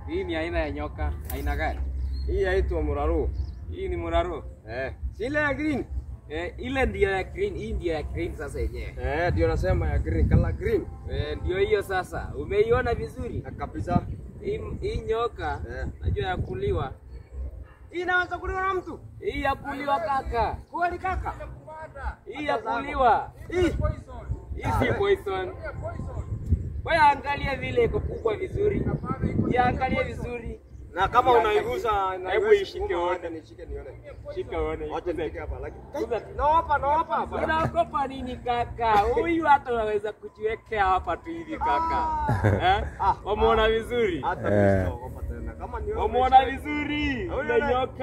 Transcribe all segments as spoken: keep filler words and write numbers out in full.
Hii ni aina ya nyoka. Aina gani? Hii inaitwa muraru. Hii ni muraru. Eh. Si ile ya green. Eh, ile ndio ya green, hii ndio ya green sasa yenyewe. Eh, ndio nasema ya green, color green. Eh, ndio hiyo sasa. Umeiona vizuri? Kabisa. Hii hii nyoka Eh. najua ya kuliwa. Hii inaweza kuliwa na mtu? Hii ya kuliwa kaka. Kweli kaka? Hii ya kuliwa. Hii Hii si poison. Wewe angalia vile iko kubwa vizuri. Iangalie vizuri. na kama unaigusa hebu ishike wote nishike nione. Shika uone. Acha nishike hapa lakini. Naopa naopa. Unaogopa nini kaka? Huyu hata unaweza kujiwekea hapa tu hivi kaka. Eh? Wamuona vizuri? Hata mimi sitaogopa tena. Kama nione. Wamuona vizuri? Ule nyoka.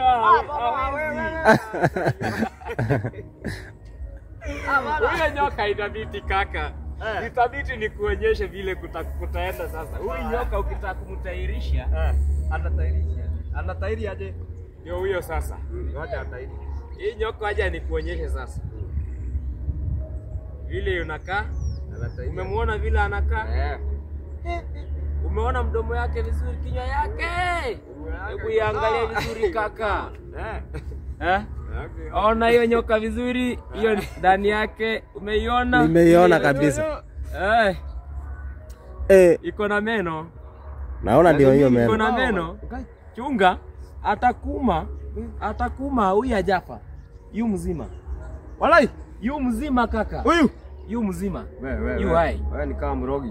Ule nyoka itabiti kaka. Itabiti ni kuonyesha vile kutaenda sasa. Huyu nyoka ukitaka kumtairisha, anatairisha. Anatairi aje? Ndio huyo sasa. Wacha atairi. Hii nyoka aje ni kuonyesha sasa. Vile unakaa? Umemuona vile anakaa? Eh. Umeona mdomo yake vizuri, kinywa yake? Hebu iangalie vizuri kaka. Eh. Eh? Ona hiyo nyoka vizuri, hiyo ndani yake umeiona? Nimeiona kabisa. Eh. Eh, iko na meno. Naona ndio hiyo meno. Iko na meno. Chunga, atakuma, atakuma huyu hajafa. Yu mzima. Walai, yu mzima kaka. Huyu yu mzima. Wewe wewe. Yu hai. Wewe ni kama mrogi.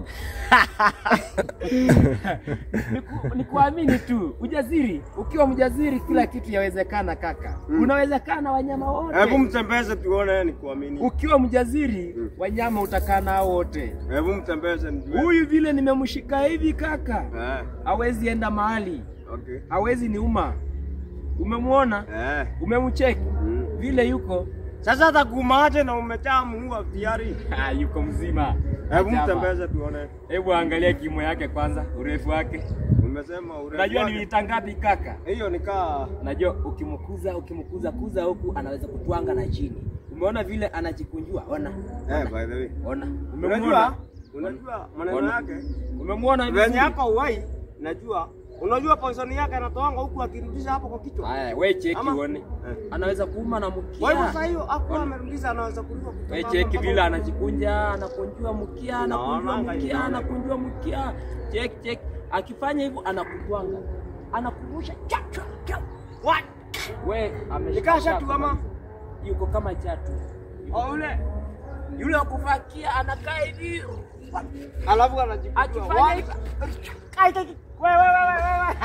Niku, nikuamini tu. Ujasiri, ukiwa mjasiri kila kitu yawezekana kaka. Mm. Unawezekana wanyama wote. Hebu mtembeze tuone nikuamini. Ukiwa mjasiri, mm. wanyama utakaa nao wote. Hebu mtembeze nijue. Huyu vile nimemshika hivi kaka. Eh. Hawezi enda mahali. Okay. Hawezi niuma. Umemuona? Eh. Umemcheki? Mm. Vile yuko. Sasa atakumaje na umetaa muua tayari? Ah, yuko mzima. Hebu mtembeze tuone. Hebu angalia kimo yake kwanza, urefu wake. Umesema urefu. Najua ni mita ngapi kaka? Hiyo nikaa. Najua ukimkuza, ukimkuza kuza huku anaweza kutwanga na chini. Umeona vile anajikunjua? Ona. Eh, by the way. Ona. Umemjua? Unajua maneno yake? Umemwona hivi? Venye hapa uwai, najua. Unajua poison yake anatoanga huku akirudisha hapo kwa kichwa. Haya, wewe cheki uone. Eh. Anaweza kuuma na mkia. Kwa hivyo sasa hiyo hapo amerudisha anaweza kuliwa. Wewe cheki vile anajikunja, anakunjua mkia, anakunjua mkia, anakunjua mkia. Cheki cheki. Akifanya hivyo anakutwanga. Anakurusha chatu. What? Wewe ameshika chatu kama yuko kama chatu. Oh, ule yule akufakia anakaa hivi. Alafu anajikunjua. Akifanya hivyo. Wewe wewe wewe.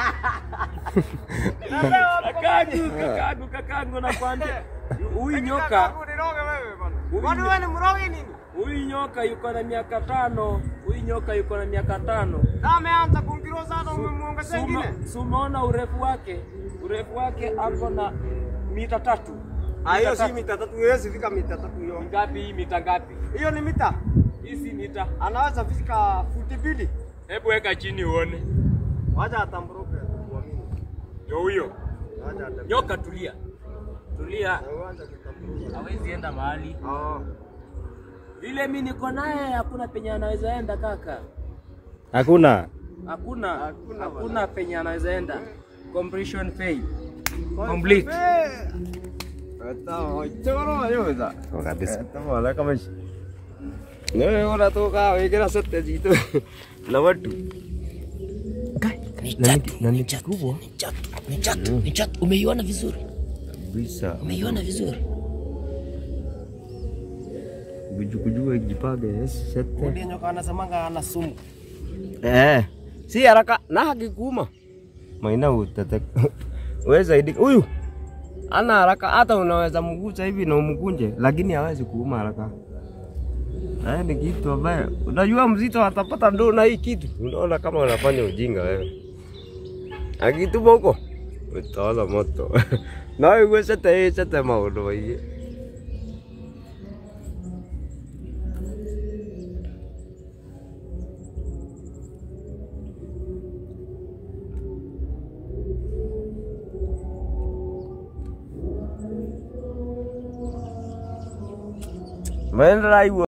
Kakangu, kakangu, kakangu nakwambia. Huyu nyoka. Kakangu niroge wewe bwana. Kwani wewe ni mrogi nini? Huyu nyoka yuko na miaka tano. Huyu nyoka yuko na miaka tano. Na ameanza kungiro sana umemuongezea ingine. Sumeona urefu wake. Urefu wake hapo na mita tatu. Ah, hiyo si mita tatu, huwezi fika mita tatu hiyo. Ngapi hii mita ngapi? Hiyo ni mita. Hii si mita. Anaweza fika futi mbili. Hebu weka chini uone. Wacha atamburuke tuamini. Ndio huyo. Wacha atamburuke. Nyoka tulia. Tulia. Hawezi enda mahali. Ah. Vile mimi niko naye hakuna penye anaweza enda kaka. Hakuna. Hakuna. Hakuna, hakuna penye anaweza enda. Completion fail. Complete. Ata hoitoro ayoza. Kabisa. Tamo ala kama shi. Wewe ora toka wekera sette jito. Lawatu. Ni chatu, ni chatu kubwa. Ni chatu, ni chatu, ni chatu. Umeiona vizuri? Bisa. Umeiona vizuri? Bujukujuku ikijipage sette. Ndio nyoka anasemanga ana sumu. Eh. Si haraka na hakikuma. Maina utata. Wewe zaidi huyu ana haraka, hata unaweza mgusa hivi na umkunje, lakini hawezi kuuma haraka. Haya ni kitu ambaye unajua mzito atapata ndo na hii kitu. Unaona kama unafanya ujinga wewe. Akitupa huko utaona moto. Na wewe sasa hii sasa maono hii. Maendeleo